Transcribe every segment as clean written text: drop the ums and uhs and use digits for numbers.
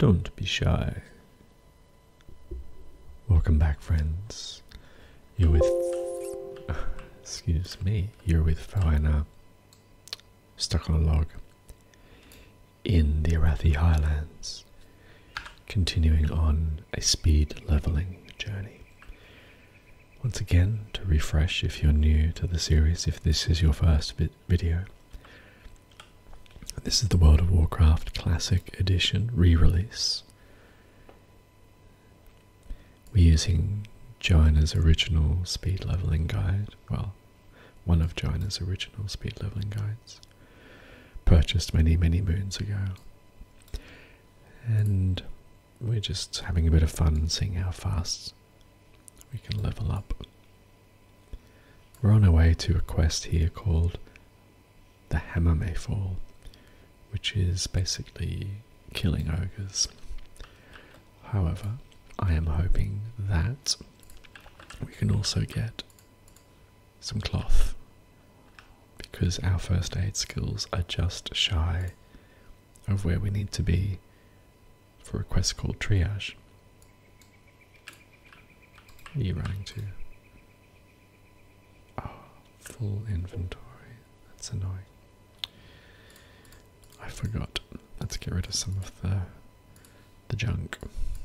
Don't be shy. Welcome back, friends. You're with... excuse me. You're with Foana, stuck on a log in the Arathi Highlands, continuing on a speed leveling journey. Once again, to refresh if you're new to the series, if this is your first video, this is the World of Warcraft Classic Edition re-release. We're using Joanna's original speed leveling guide, well, one of Joanna's original speed leveling guides, purchased many moons ago. And we're just having a bit of fun seeing how fast we can level up. We're on our way to a quest here called the Hammer May Fall, which is basically killing ogres. However, I am hoping that we can also get some cloth, because our first aid skills are just shy of where we need to be for a quest called Triage. Where are you running to? Oh, full inventory. That's annoying. I forgot. Let's get rid of some of the junk.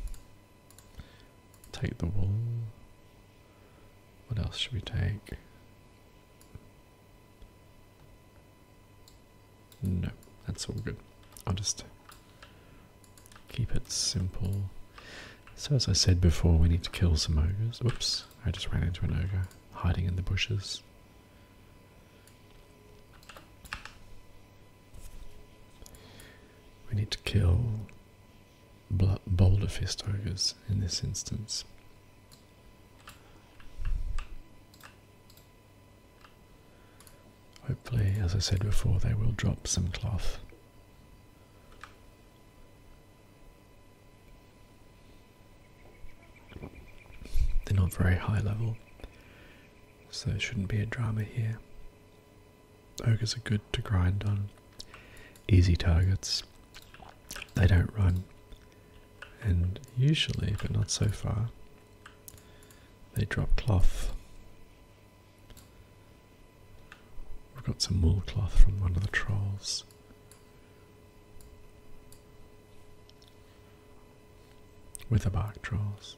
Take the wool. What else should we take? No, that's all good. I'll just keep it simple. So as I said before, we need to kill some ogres. Oops, I just ran into an ogre hiding in the bushes. We need to kill boulder fist ogres in this instance. Hopefully, as I said before, they will drop some cloth. They're not very high level, so there shouldn't be a drama here. Ogres are good to grind on. Easy targets. They don't run. And usually, but not so far, they drop cloth. We've got some wool cloth from one of the trolls. Witherbark trolls.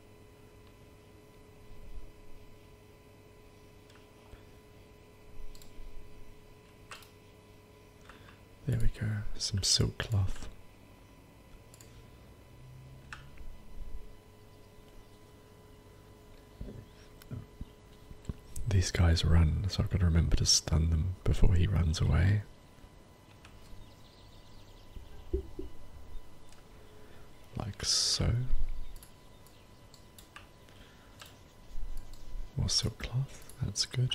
There we go, some silk cloth. These guys run, so I've got to remember to stun them before he runs away. Like so. More silk cloth, that's good.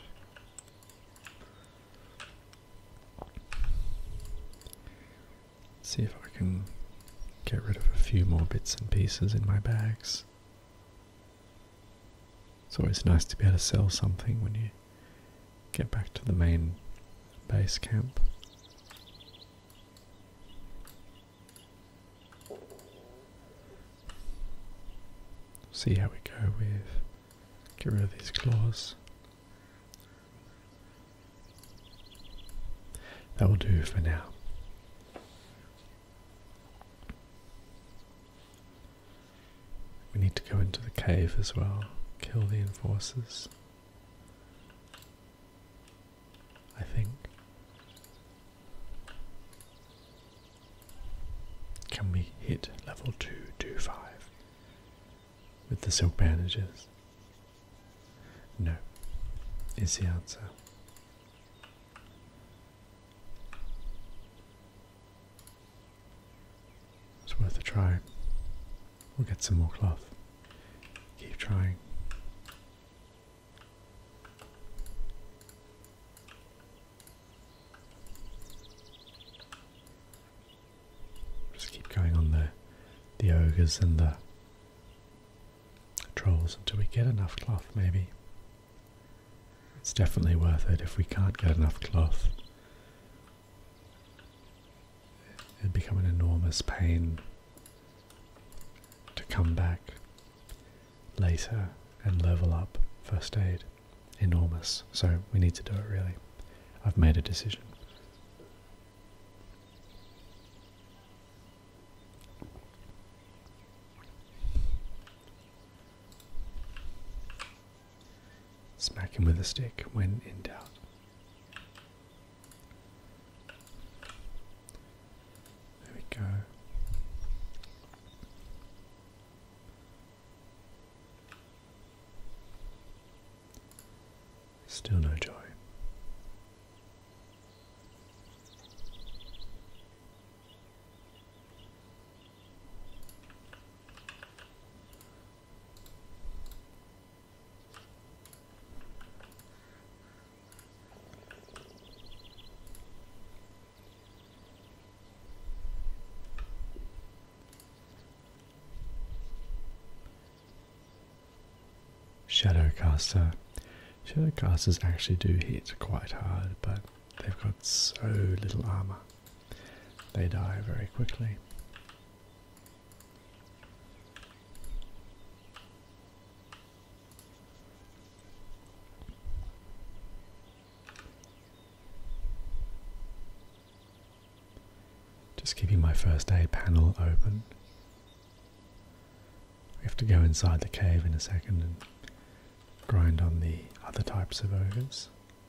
See if I can get rid of a few more bits and pieces in my bags. It's always nice to be able to sell something when you get back to the main base camp. See how we go with get rid of these claws. That will do for now. We need to go into the cave as well. Kill the enforcers. I think. Can we hit level 225 with the silk bandages? No, is the answer. It's worth a try. We'll get some more cloth. Keep trying. Just keep going on the ogres and the trolls until we get enough cloth, maybe. It's definitely worth it. If we can't get enough cloth, it'd become an enormous pain come back later and level up first aid enormous. So we need to do it really. I've made a decision. Smack him with a stick when in doubt. There we go. Still no joy. Shadowcaster. Shadowcasters actually do hit quite hard, but they've got so little armor. They die very quickly. Just keeping my first aid panel open. We have to go inside the cave in a second and grind on the other types of ogres.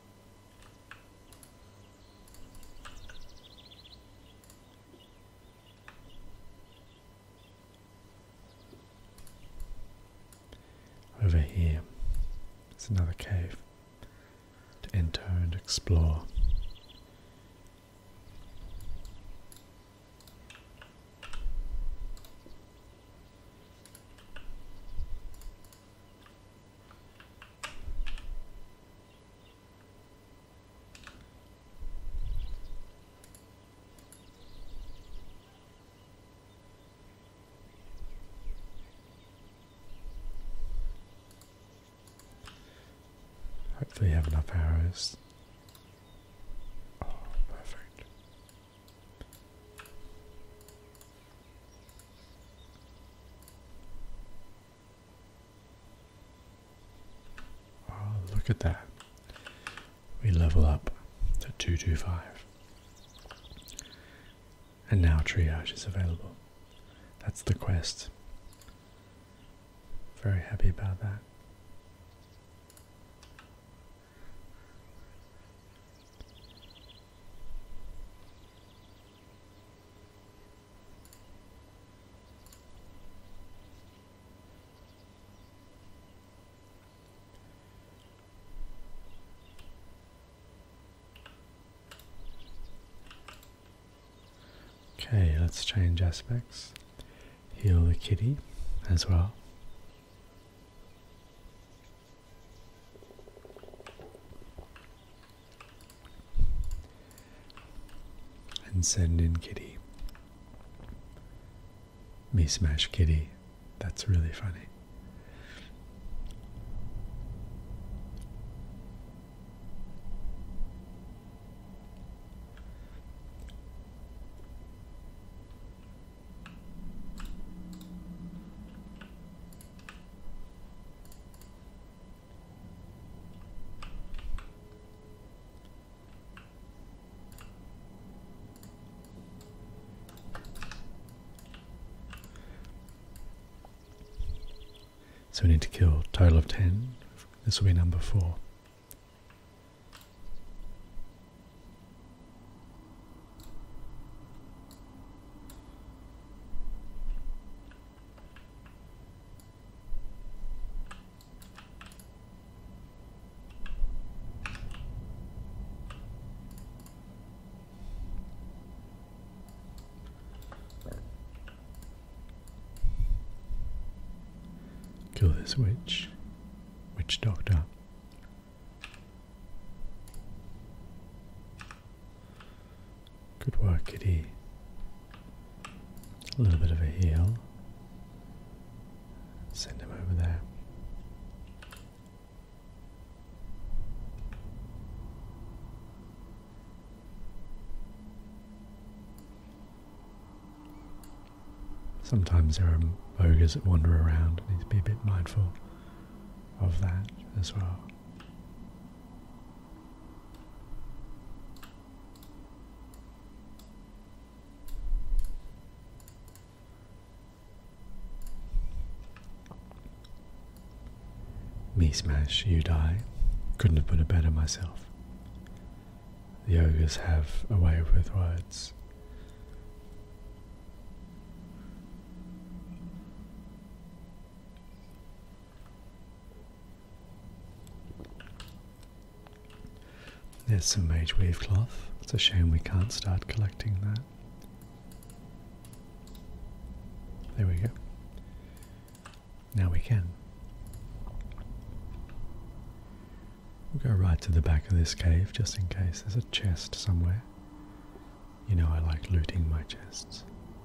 Over here is another cave to enter and explore. Hopefully you have enough arrows. Oh, perfect. Oh, look at that. We level up to 225. And now triage is available. That's the quest. Very happy about that. Okay, let's change aspects. Heal the kitty as well. And send in kitty. Me smash kitty. That's really funny. So we need to kill a total of 10. This will be number 4. Kill this witch doctor. Good work, kitty. A little bit of a heal. Send him over there. Sometimes there are ogres that wander around, and need to be a bit mindful of that as well. Me smash, you die. Couldn't have put it better myself. The ogres have a way with words. There's some mage weave cloth. It's a shame we can't start collecting that. There we go. Now we can. We'll go right to the back of this cave just in case there's a chest somewhere. You know I like looting my chests.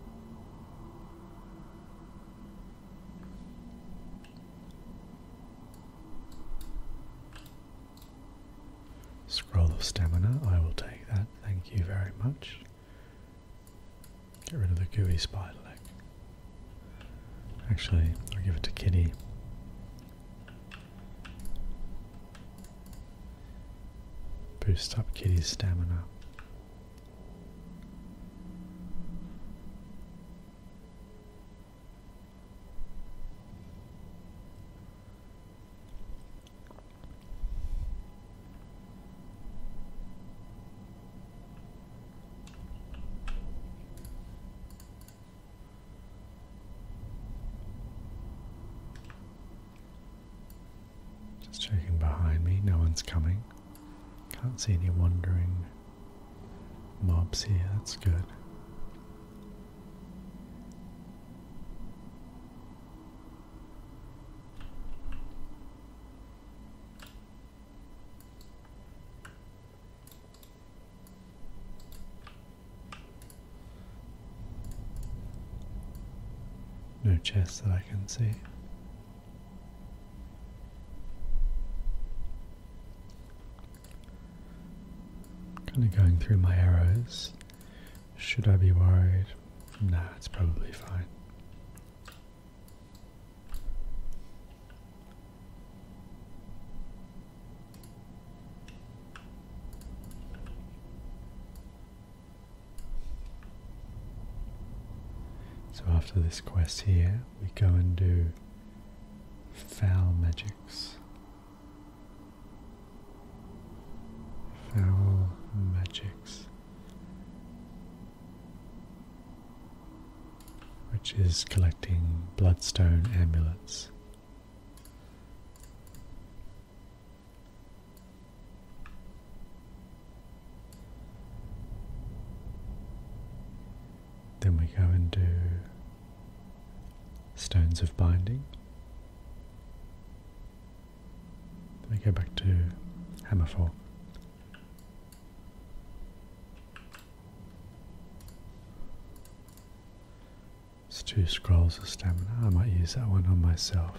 Scroll of stamina, I will take that, thank you very much. Get rid of the gooey spider leg. Actually, I'll give it to Kitty. Boost up Kitty's stamina. Just checking behind me, no one's coming. Can't see any wandering mobs here, that's good. No chests that I can see. Kind of going through my arrows. Should I be worried? Nah, it's probably fine. So after this quest here, we go and do foul magics. Foul magics. Which is collecting bloodstone amulets. Then we go and do stones of binding. Then we go back to Hammerfall. It's 2 scrolls of stamina. I might use that one on myself.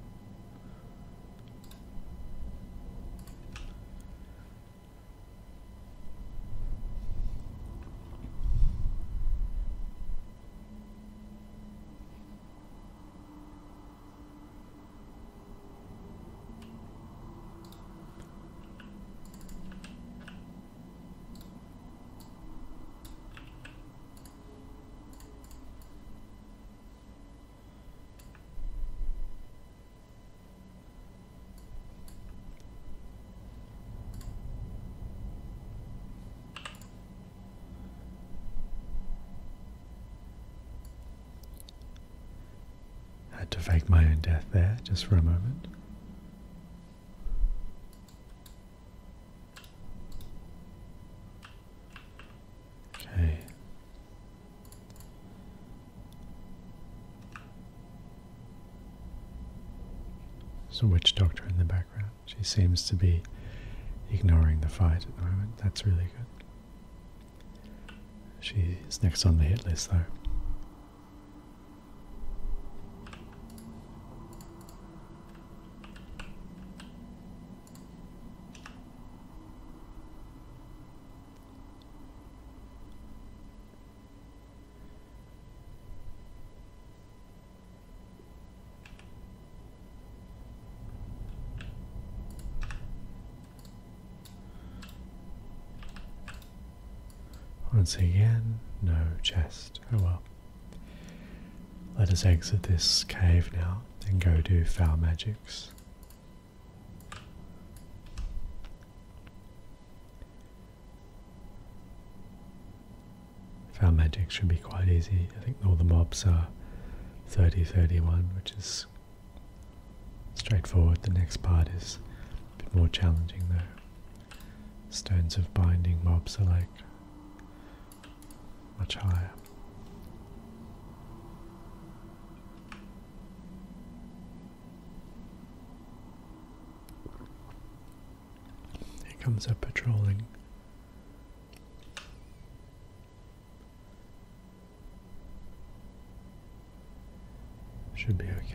Had to fake my own death there, just for a moment. Okay. There's a witch doctor in the background. She seems to be ignoring the fight at the moment. That's really good. She's next on the hit list though. Once again, no chest. Oh well. Let us exit this cave now and go do foul magics. Foul magic should be quite easy. I think all the mobs are 30-31, which is straightforward. The next part is a bit more challenging though. Stones of binding mobs are like much higher. Here comes a patrolling. Should be okay.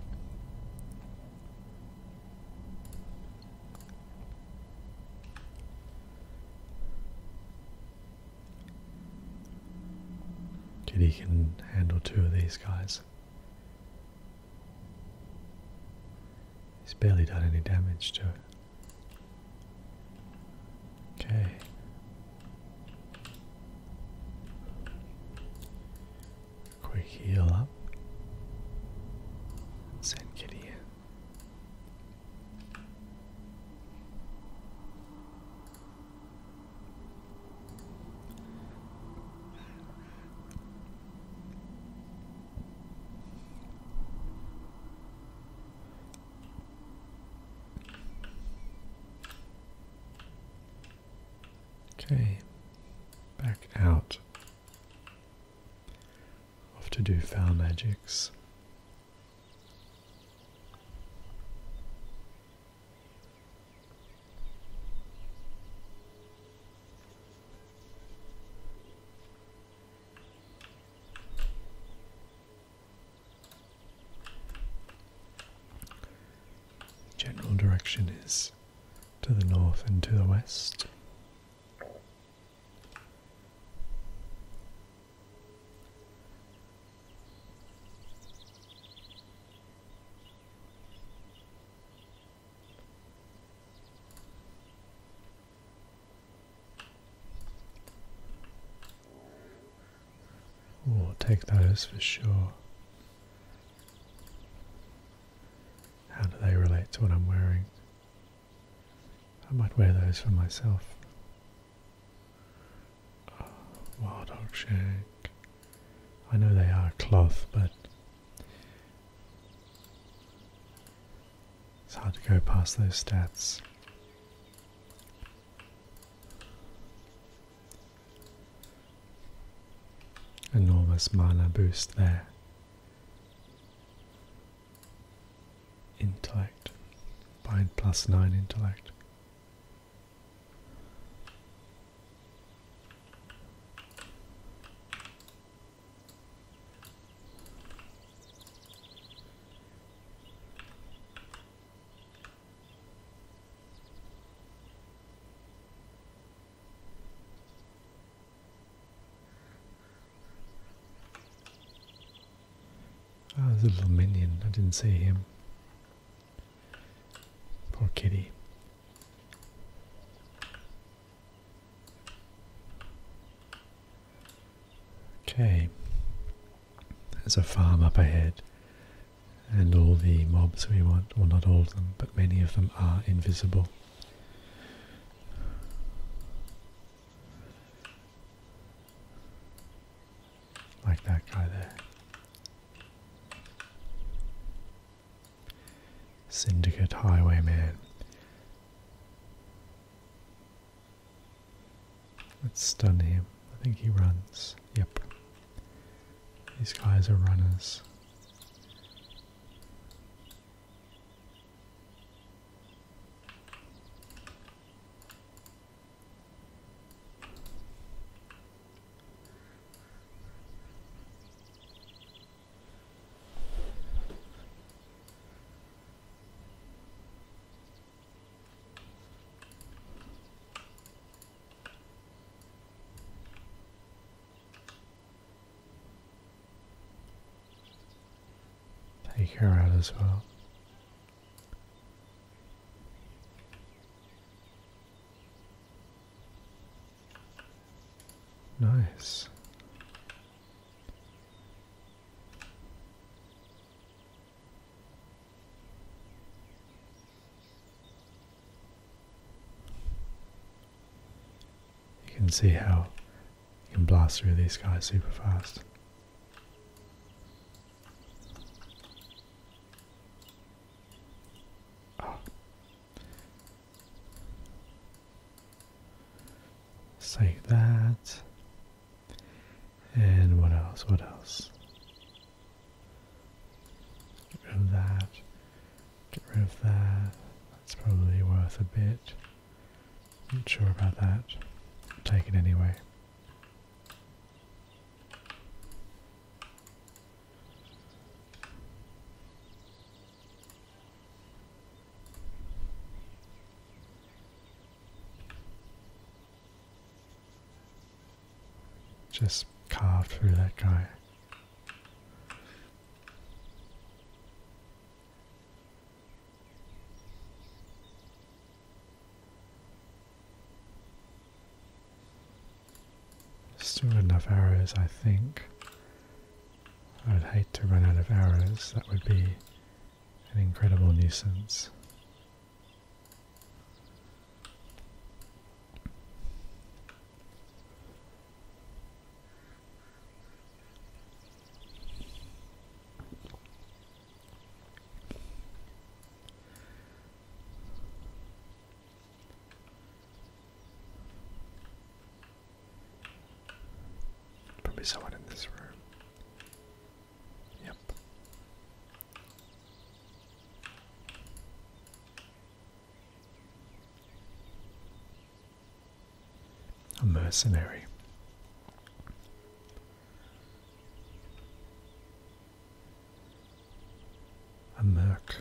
Kitty can handle 2 of these guys. He's barely done any damage to it. Okay. Quick heal up. Send Kitty in. Okay, back out. Off to do foul magics. General direction is to the north and to the west. We'll take those for sure. How do they relate to what I'm wearing? I might wear those for myself. Oh, Wild Hog Shank. I know they are cloth, but it's hard to go past those stats. Enormous mana boost there. Intellect. Bind +9 intellect. Oh, there's a little minion. I didn't see him. Poor kitty. Okay. There's a farm up ahead. And all the mobs we want, well not all of them, but many of them are invisible. Like that guy there. Syndicate Highwayman. Let's stun him. I think he runs. Yep. These guys are runners. Take her out as well. Nice. Nice. You can see how you can blast through these guys super fast. Oh. Let's take that. And what else? What else? Get rid of that. Get rid of that. That's probably worth a bit. Not sure about that. I'll take it anyway. Just carve through that guy. Still enough arrows, I think. I'd hate to run out of arrows. That would be an incredible nuisance. Probably someone in this room. Yep. A mercenary. A merc.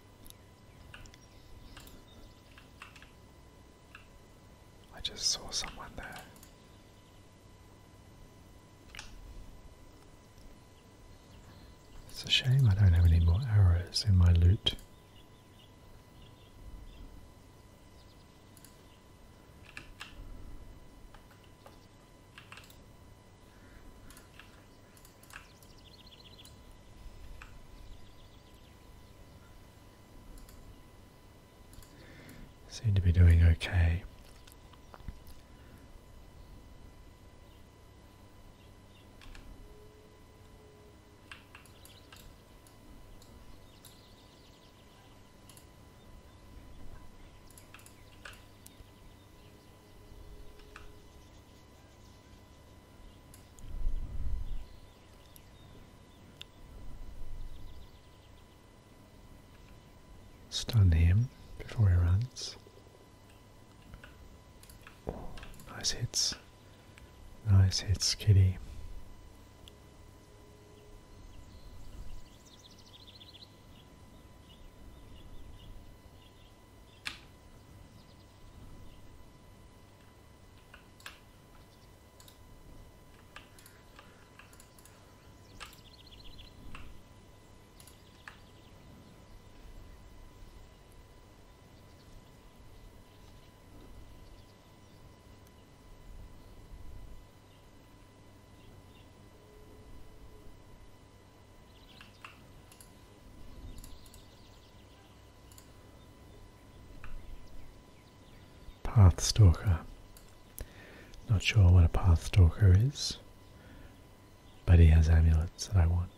I just saw someone there. It's a shame I don't have any more arrows in my loot. Seem to be doing okay. Stun him before he runs. Oh, nice hits. Nice hits, kitty. Pathstalker. Not sure what a Pathstalker is, but he has amulets that I want.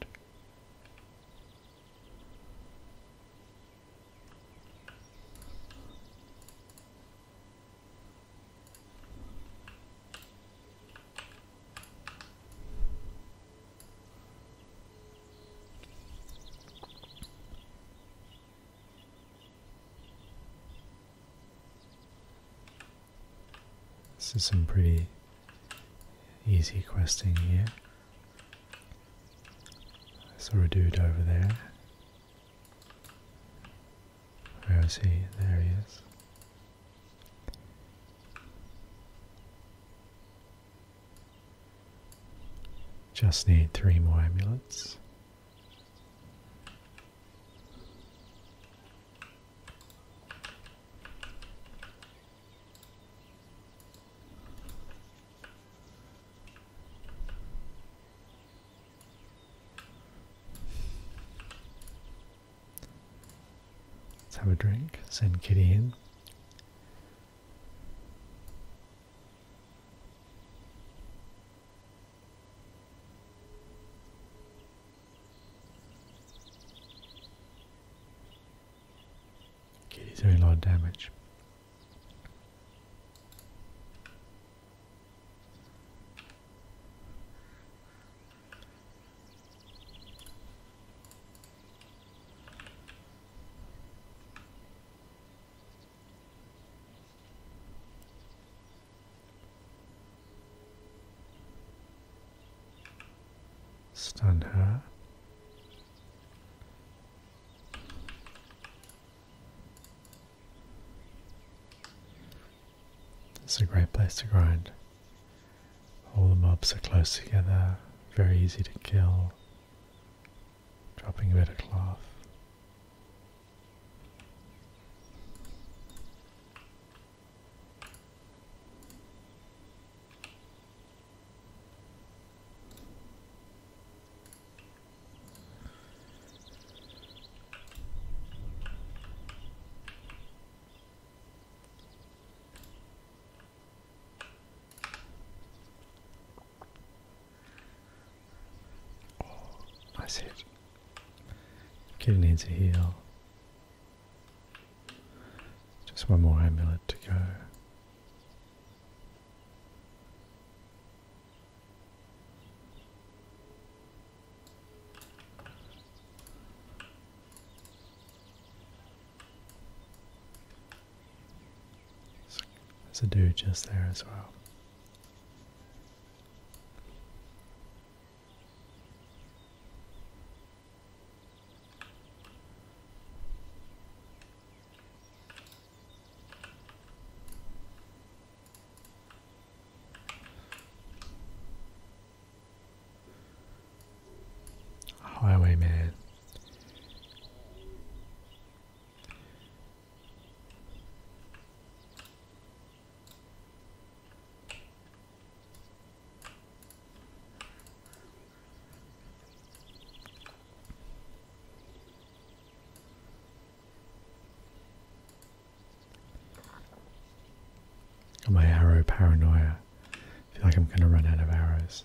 This is some pretty easy questing here. I saw a dude over there. Where is he? There he is. Just need 3 more amulets. have a drink. Send Kitty in. Kitty's doing a lot of damage. Stun her. It's a great place to grind. All the mobs are close together, very easy to kill. Dropping a bit of cloth. Nice hit. Kitty needs a heal. Just one more amulet to go. There's a dude just there as well. Highwayman. Got my arrow paranoia. I feel like I'm going to run out of arrows.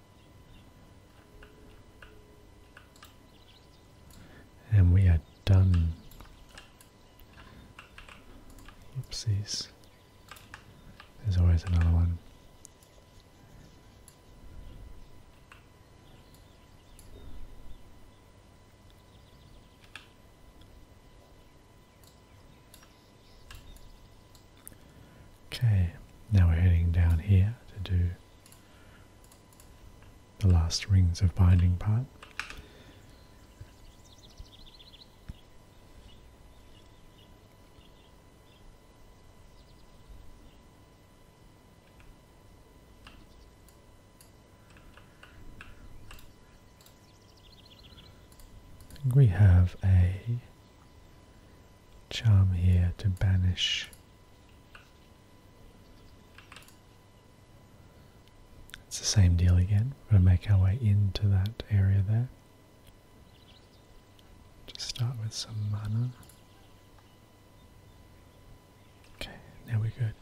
And we are done. Oopsies. There's always another one. Okay, now we're heading down here to do the last rings of binding part. We have a charm here to banish. It's the same deal again. We're going to make our way into that area there. Just start with some mana. Okay, now we're good.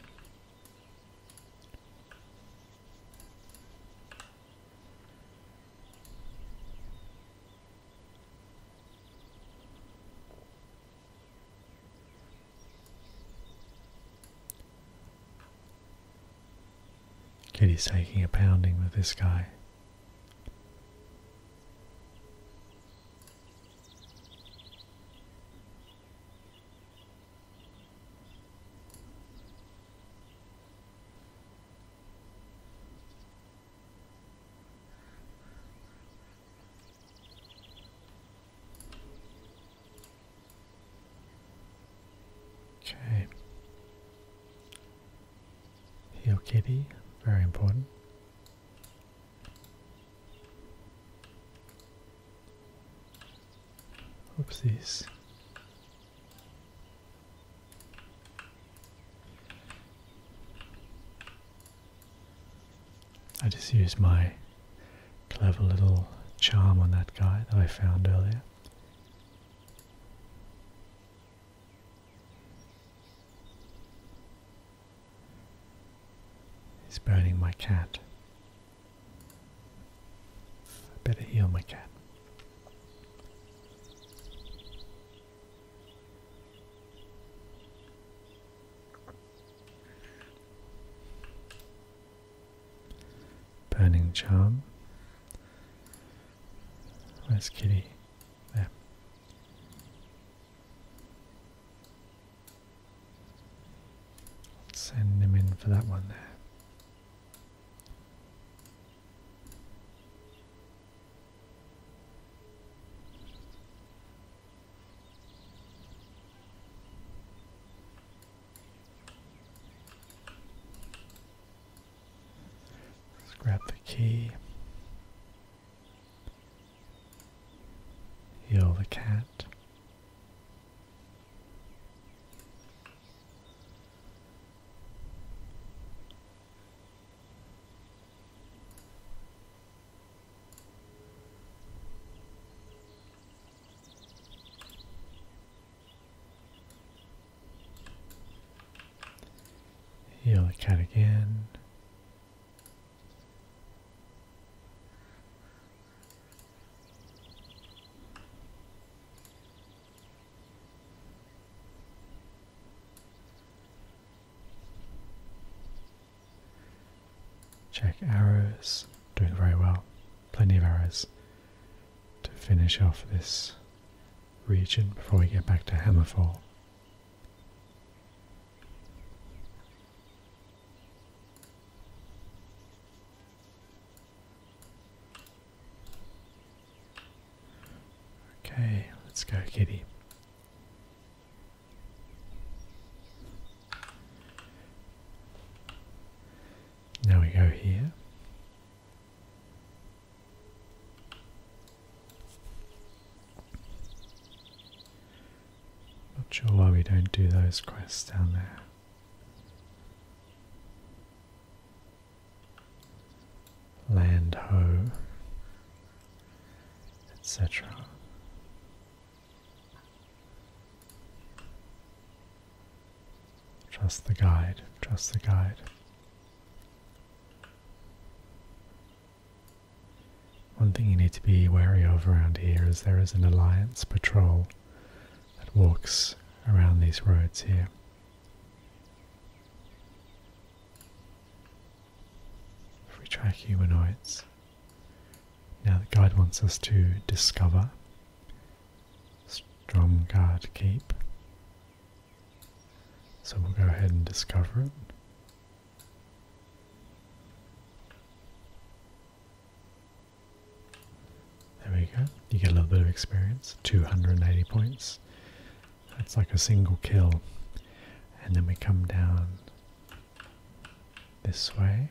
Kitty's taking a pounding with this guy. Okay. Heal Kitty. Very important. Oopsies. I just used my clever little charm on that guy that I found earlier. He's burning my cat. I better heal my cat. Burning charm. Where's Kitty? There. Send him in for that one there. Let's grab the key. Heal the cat. Heal the cat again. Check arrows, doing very well, plenty of arrows to finish off this region before we get back to Hammerfall. Okay, let's go, Kitty. Now we go here. Not sure why we don't do those quests down there. Land ho, etc. Trust the guide, trust the guide. One thing you need to be wary of around here is there is an Alliance patrol that walks around these roads here. If we track humanoids, now the guide wants us to discover Stromgarde Keep. So we'll go ahead and discover it. There we go. You get a little bit of experience. 280 points. That's like a single kill. And then we come down this way.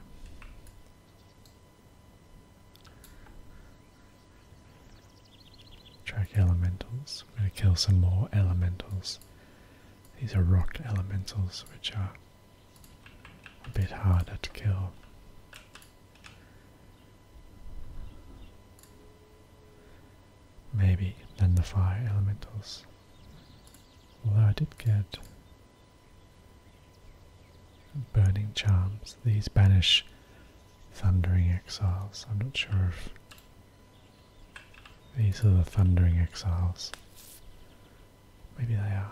Track elementals. We're going to kill some more elementals. These are rock elementals, which are a bit harder to kill. Maybe than the fire elementals. Although I did get burning charms. These banish thundering exiles. I'm not sure if these are the thundering exiles. Maybe they are.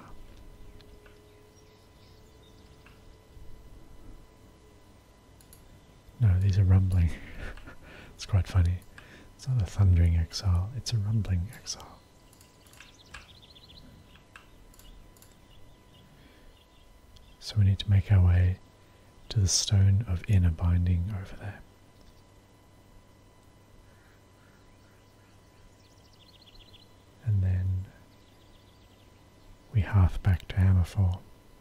No, these are rumbling. It's quite funny. It's not a thundering exile, it's a rumbling exile. So we need to make our way to the Stone of Inner Binding over there. And then we hearth back to Hammerfall.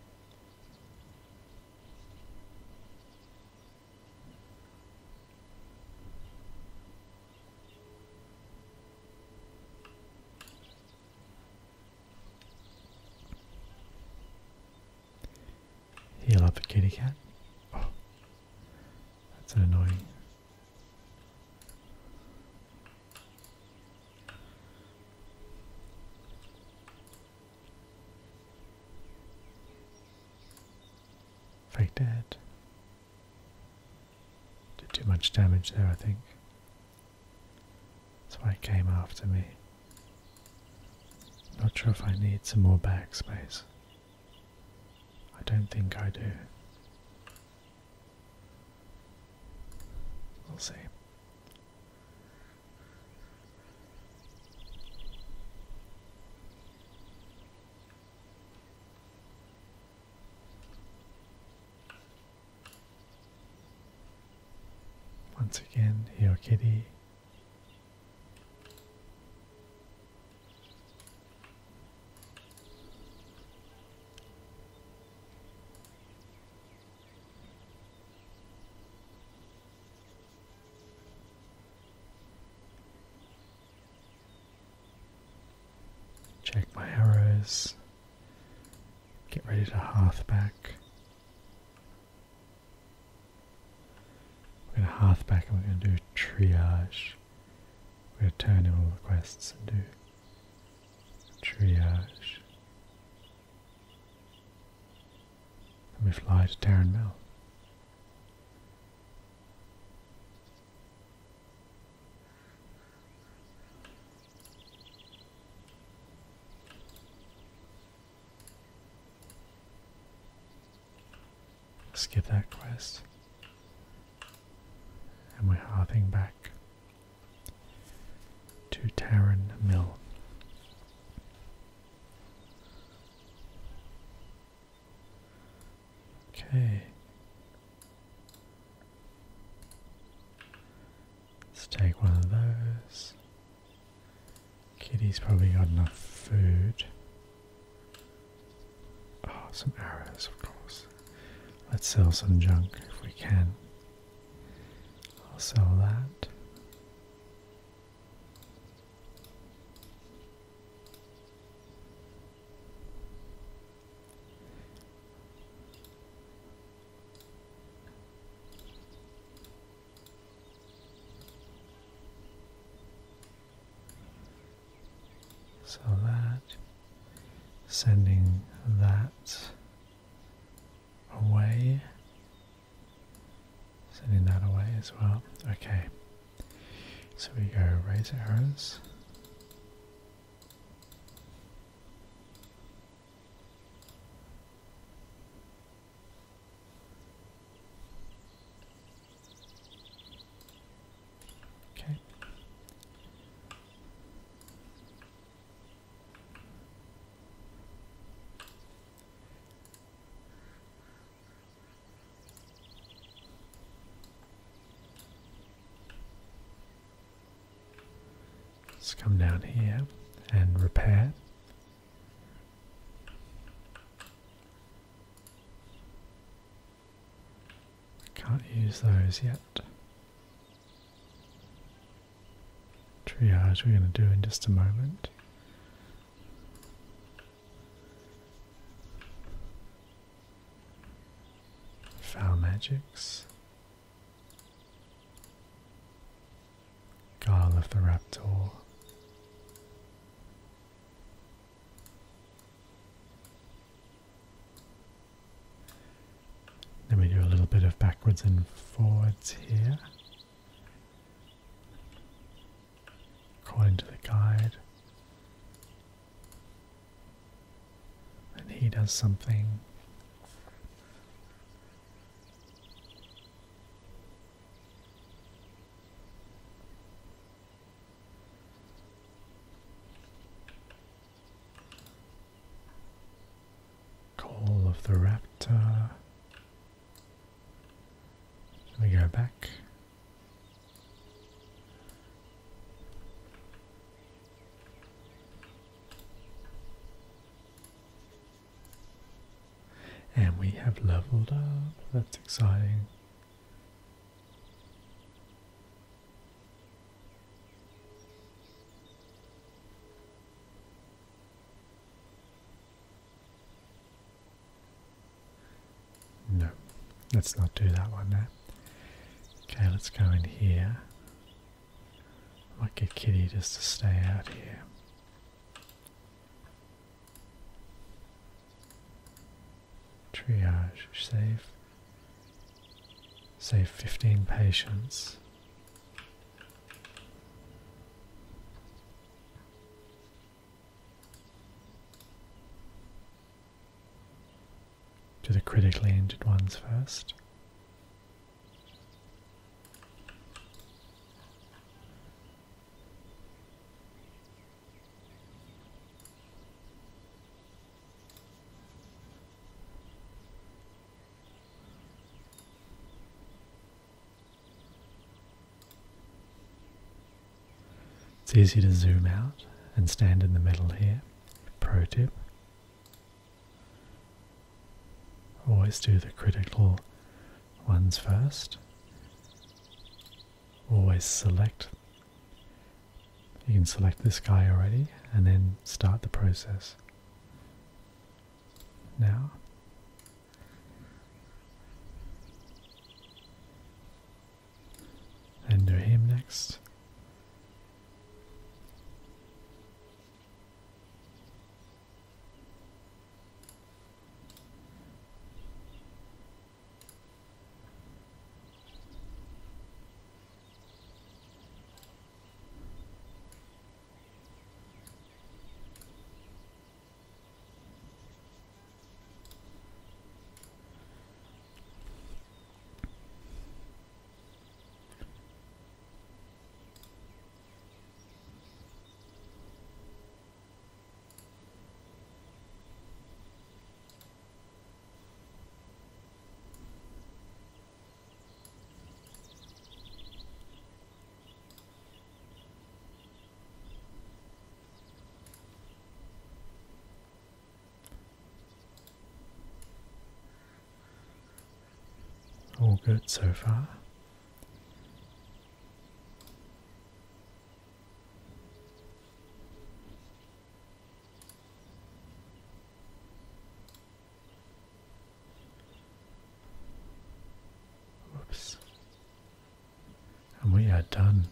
Heal up the kitty cat. Oh, that's annoying. Fake dead. too much damage there, I think. That's why it came after me. Not sure if I need some more backspace. I don't think I do. We'll see. Once again, here, kitty. Check my arrows. Get ready to hearth back. We're going to hearth back and we're going to do triage. We're going to turn in all the quests and do triage. And we fly to Tarren Mill. Skip that quest. And we're hearthing back to Tarren Mill. Okay. Let's take one of those. Kitty's probably got enough food. Oh, some arrows, of course. Let's sell some junk if we can. I'll sell that. Sell that. Sending that away. Sending that away as well. Okay. So we go raise arrows. Okay. Let's come down here and repair. Can't use those yet. Triage we're going to do in just a moment. Foul magics. Guile of the Raptor. Then we do a little bit of backwards and forwards here, according to the guide. And he does something. Call of the Raptor. We go back. And we have leveled up. That's exciting. No, let's not do that one now. Okay, let's go in here. I might get Kitty just to stay out here. Triage, save. Say 15 patience. Do the critically injured ones first. It's easy to zoom out and stand in the middle here. Pro tip. Always do the critical ones first. Always select. You can select this guy already and then start the process. Now. And do him next. All good so far. Whoops. And we are done.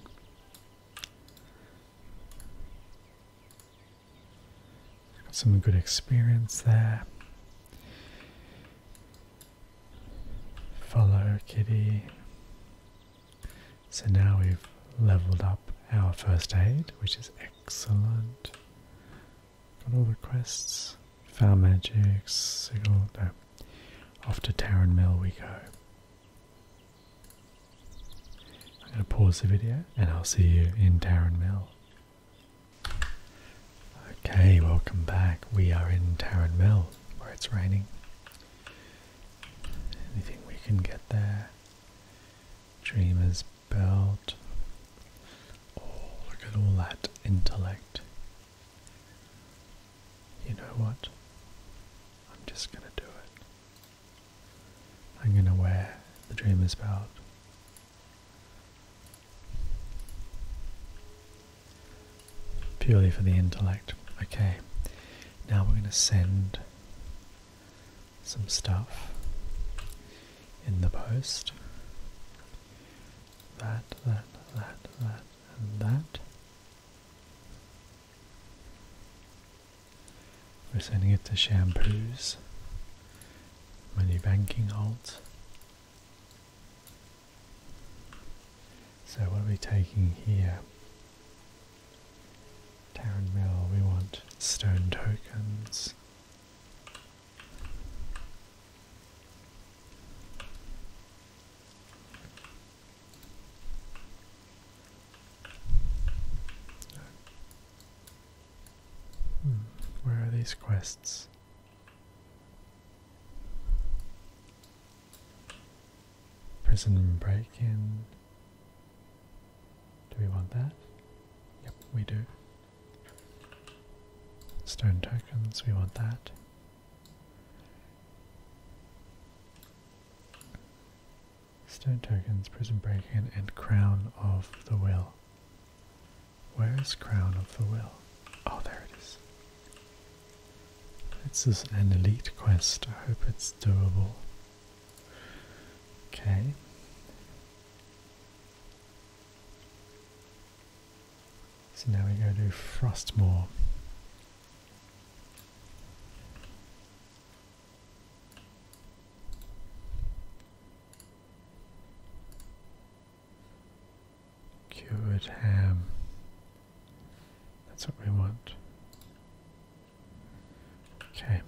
Got some good experience there. Follow Kitty. So now we've leveled up our first aid, which is excellent. Got all the quests. Found magic, sigil, no. Off to Tarren Mill we go. I'm going to pause the video and I'll see you in Tarren Mill. Okay, welcome back. We are in Tarren Mill where it's raining. Anything we can get there. Dreamer's belt. Oh, look at all that intellect. You know what? I'm just gonna do it. I'm gonna wear the Dreamer's belt. Purely for the intellect. Okay. Now we're gonna send some stuff in the post. That, and that. We're sending it to Shampoos. Money banking holds. So what are we taking here? Tarren Mill, we want stone tokens. Where are these quests? Prison break-in. Do we want that? Yep, we do. Stone tokens, we want that. Stone tokens, prison break-in, and Crown of the Will. Where is Crown of the Will? Oh, there it is. This is an elite quest. I hope it's doable. Okay. So now we go to Frostmoor. Skewered ham. That's what we want. Okay.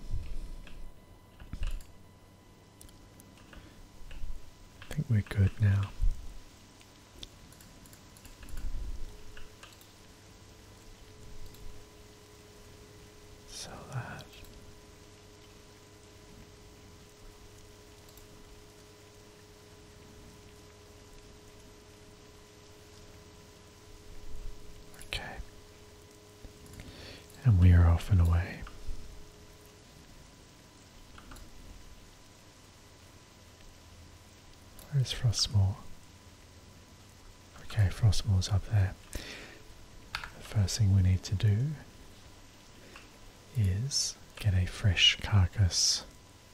I think we're good now. Sell that. Okay. And we are off and away. Where's Frostmoor? Okay, Frostmoor's up there. The first thing we need to do is get a fresh carcass.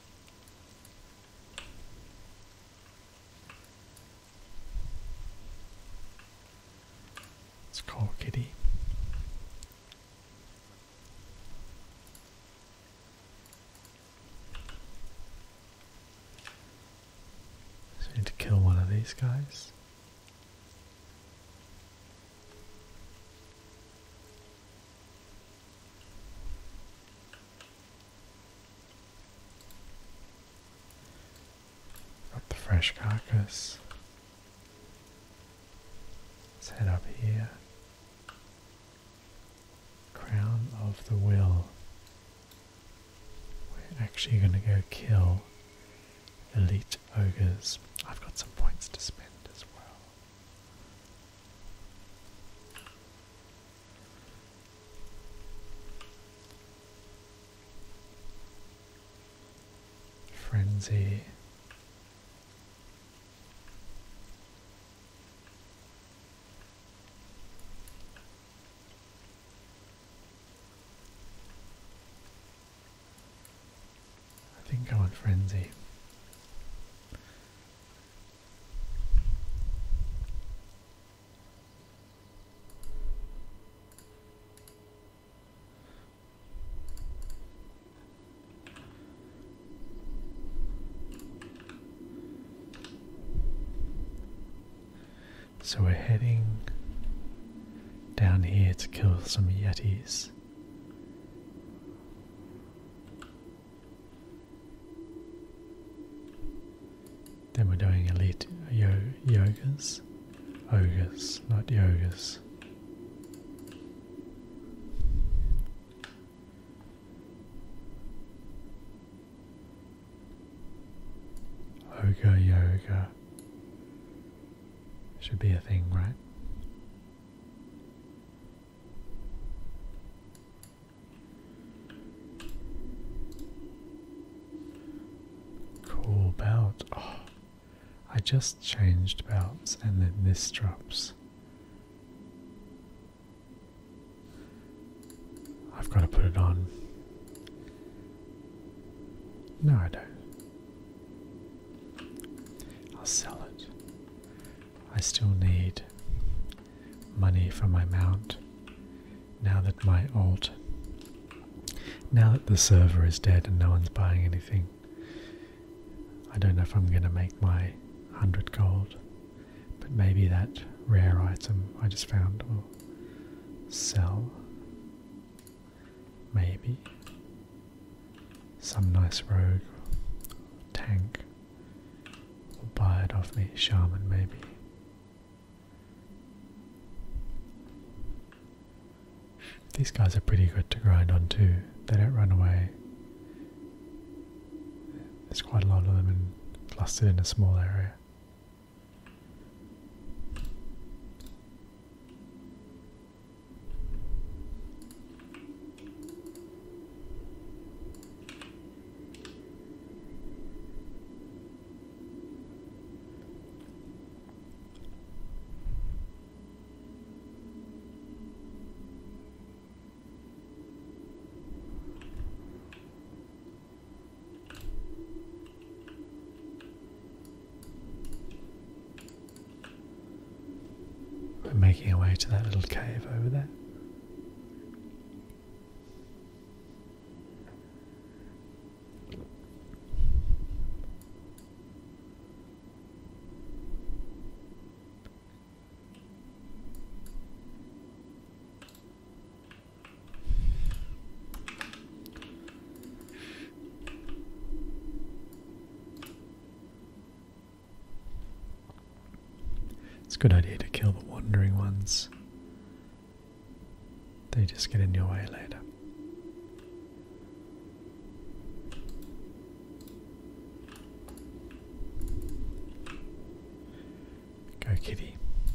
Let's call Kitty. So we need to kill one of these guys. Got the fresh carcass. Let's head up here. Crown of the Will. We're actually going to go kill elite ogres. I've got some points to spend as well. Frenzy. I think I want Frenzy. So we're heading down here to kill some yetis. Then we're doing elite yogas. Ogres, not yogas. Ogre yoga. Should be a thing, right? Cool belt. Oh, I just changed belts and then this drops. I've got to put it on. No, I don't. I'll sell it. I still need money for my mount now that now that the server is dead and no one's buying anything. I don't know if I'm going to make my 100 gold, but maybe that rare item I just found will sell. Maybe some nice rogue tank will buy it off me. Shaman maybe. These guys are pretty good to grind on too. They don't run away. There's quite a lot of them and clustered in a small area. We're making our way to that little cave over there. a good idea to kill the wandering ones. They just get in your way later. Go, kitty.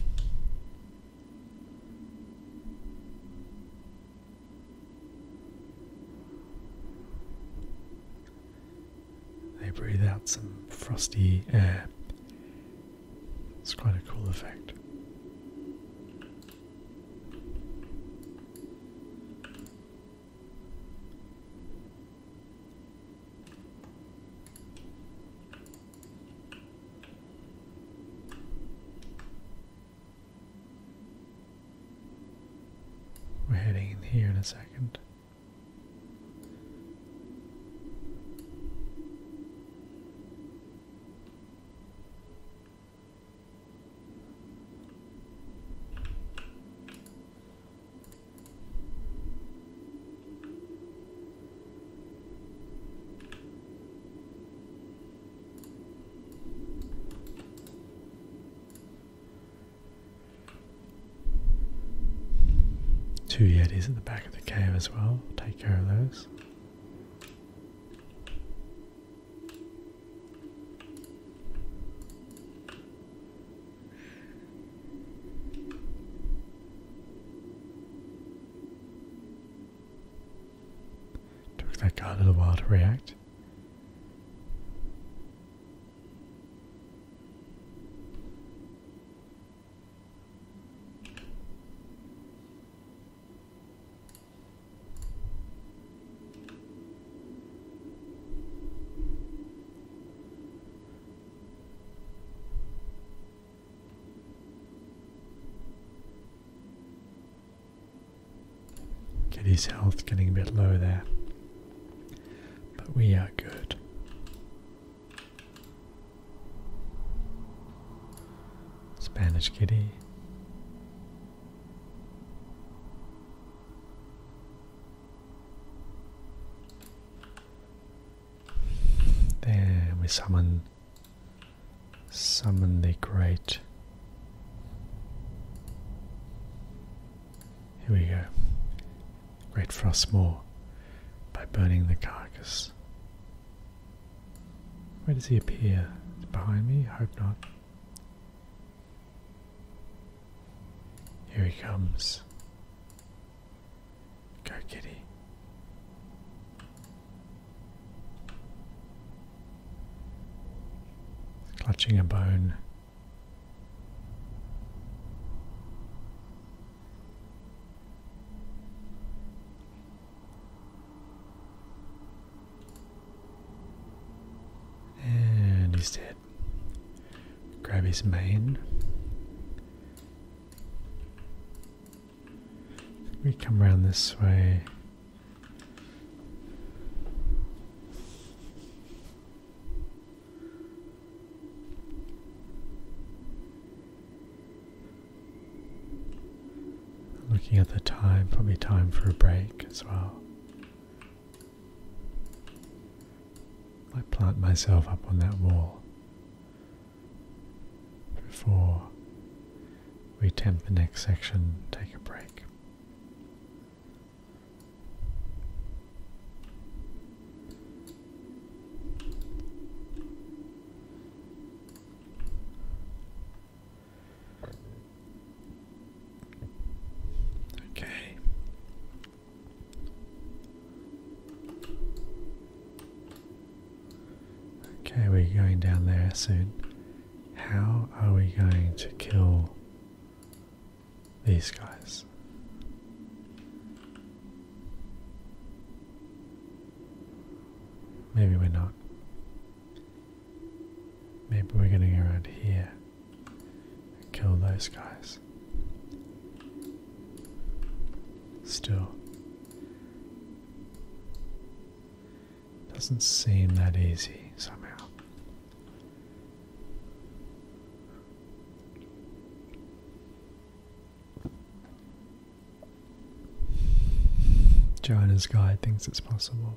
They breathe out some frosty air. It's quite a cool effect. We're heading in here in a second. Two Yetis at the back of the cave as well. Take care of those. Took that guy a little while to react. Kitty's health getting a bit low there, but we are good. Spanish kitty. Then we summon the great. Here we go. Great Frostmaw by burning the carcass. Where does he appear? Behind me? I hope not. Here he comes. Go, kitty. Clutching a bone. And he's dead. Grab his mane. We come around this way. Looking at the time, probably time for a break as well. I plant myself up on that wall before we attempt the next section, take a break. Okay. Okay, we're going down there soon. How are we going to kill these guys? Maybe we're not. Maybe we're going to go around here and kill those guys. Still, doesn't seem that easy somehow. Joanna's guide thinks it's possible.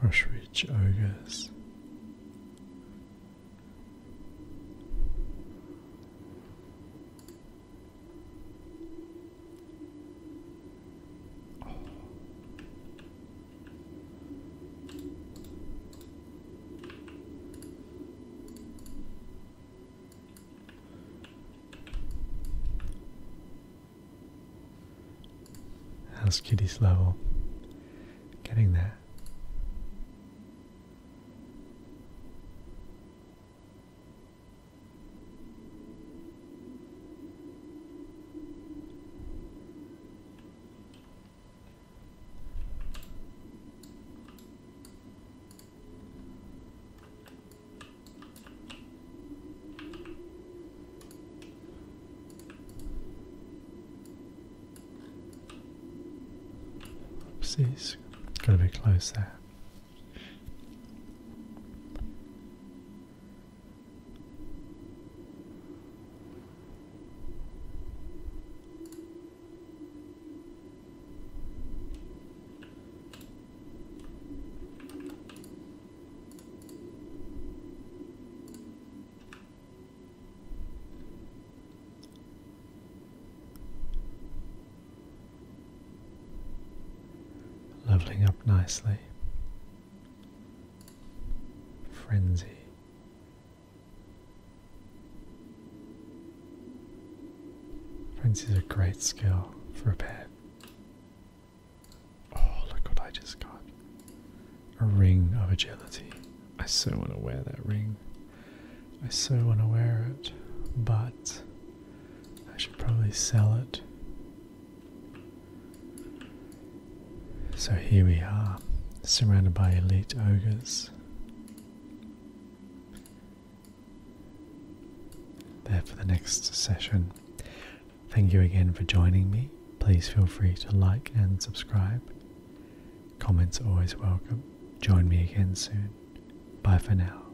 Crossridge Ogres. How's Kitty's level? Getting there. Oopsies, got a bit close there. Leveling up nicely. Frenzy. Frenzy is a great skill for a pet. Oh, look what I just got. A ring of agility. I so want to wear that ring. I so want to wear it, but I should probably sell it. So here we are, surrounded by elite ogres. There for the next session. Thank you again for joining me. Please feel free to like and subscribe. Comments are always welcome. Join me again soon. Bye for now.